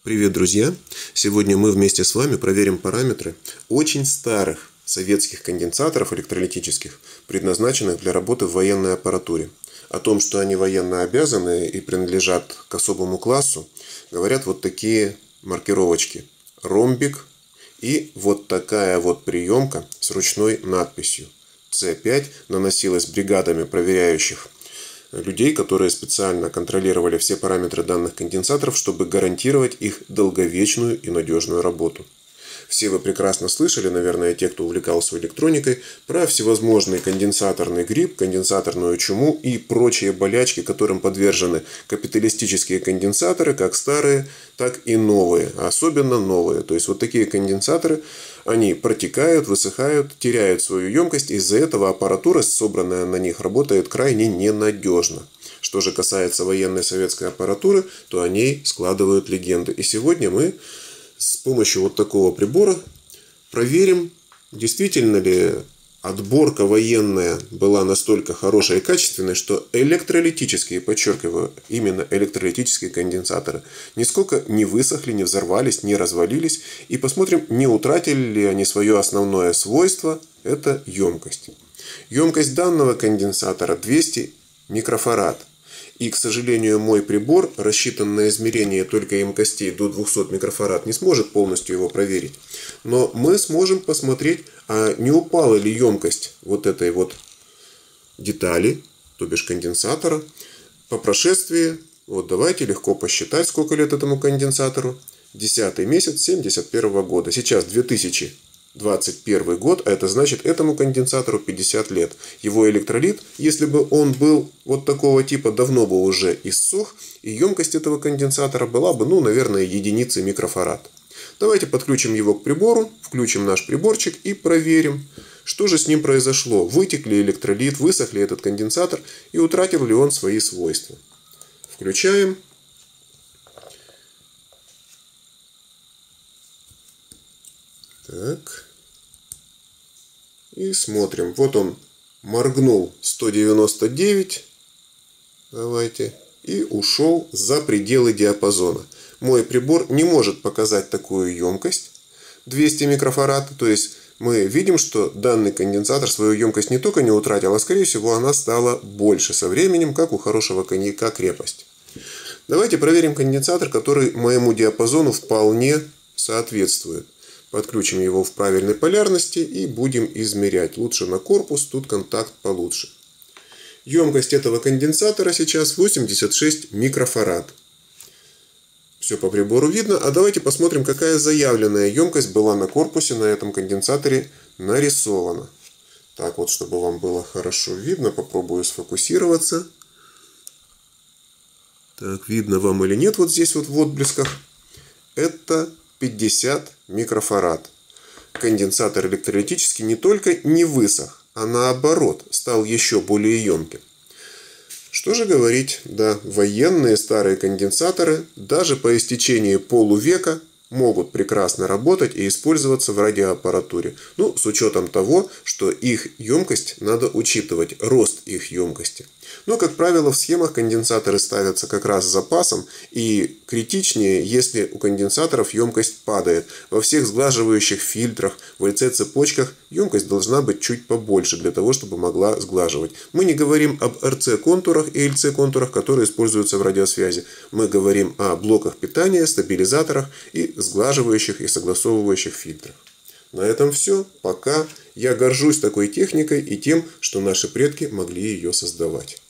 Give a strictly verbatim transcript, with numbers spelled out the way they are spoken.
Привет, друзья! Сегодня мы вместе с вами проверим параметры очень старых советских конденсаторов электролитических, предназначенных для работы в военной аппаратуре. О том, что они военно обязаны и принадлежат к особому классу, говорят вот такие маркировочки. Ромбик и вот такая вот приемка с ручной надписью. С пять наносилась бригадами проверяющих людей, которые специально контролировали все параметры данных конденсаторов, чтобы гарантировать их долговечную и надежную работу. Все вы прекрасно слышали, наверное, те, кто увлекался электроникой, про всевозможный конденсаторный грипп, конденсаторную чуму и прочие болячки, которым подвержены капиталистические конденсаторы, как старые, так и новые, а особенно новые. То есть вот такие конденсаторы, они протекают, высыхают, теряют свою емкость, из-за этого аппаратура, собранная на них, работает крайне ненадежно. Что же касается военной советской аппаратуры, то о ней складывают легенды. И сегодня мы с помощью вот такого прибора проверим, действительно ли отборка военная была настолько хорошей и качественной, что электролитические, подчеркиваю, именно электролитические конденсаторы нисколько не высохли, не взорвались, не развалились. И посмотрим, не утратили ли они свое основное свойство – это емкость. Емкость данного конденсатора двести микрофарад. И, к сожалению, мой прибор, рассчитан на измерение только емкостей до двухсот микрофарад, не сможет полностью его проверить. Но мы сможем посмотреть, а не упала ли емкость вот этой вот детали, то бишь конденсатора, по прошествии. Вот давайте легко посчитать, сколько лет этому конденсатору. Десятый месяц семьдесят первого года. Сейчас две тысячи двадцать первый год, а это значит, этому конденсатору пятьдесят лет. Его электролит, если бы он был вот такого типа, давно бы уже иссох, и емкость этого конденсатора была бы, ну, наверное, единицы микрофарад. Давайте подключим его к прибору, включим наш приборчик и проверим, что же с ним произошло. Вытек ли электролит, высох ли этот конденсатор и утратил ли он свои свойства. Включаем. Так. И смотрим. Вот он моргнул сто девяносто девять. Давайте. И ушел за пределы диапазона. Мой прибор не может показать такую емкость. двести микрофарад. То есть мы видим, что данный конденсатор свою емкость не только не утратил, а скорее всего она стала больше со временем, как у хорошего коньяка крепость. Давайте проверим конденсатор, который моему диапазону вполне соответствует. Подключим его в правильной полярности и будем измерять. Лучше на корпус, тут контакт получше. Емкость этого конденсатора сейчас восемьдесят шесть микрофарад. Все по прибору видно. А давайте посмотрим, какая заявленная емкость была на корпусе на этом конденсаторе нарисована. Так вот, чтобы вам было хорошо видно, попробую сфокусироваться. Так, видно вам или нет вот здесь вот в отблесках. Это пятьдесят микрофарад. Конденсатор электролитический не только не высох, а наоборот стал еще более емким. Что же говорить, да, военные старые конденсаторы даже по истечении полувека могут прекрасно работать и использоваться в радиоаппаратуре. Ну, с учетом того, что их емкость надо учитывать, рост их емкости. Но, как правило, в схемах конденсаторы ставятся как раз с запасом, и критичнее, если у конденсаторов емкость падает. Во всех сглаживающих фильтрах, в эл си-цепочках емкость должна быть чуть побольше, для того, чтобы могла сглаживать. Мы не говорим об эр си-контурах и эл си-контурах, которые используются в радиосвязи. Мы говорим о блоках питания, стабилизаторах и сглаживающих и согласовывающих фильтрах. На этом все. Пока. Я горжусь такой техникой и тем, что наши предки могли ее создавать.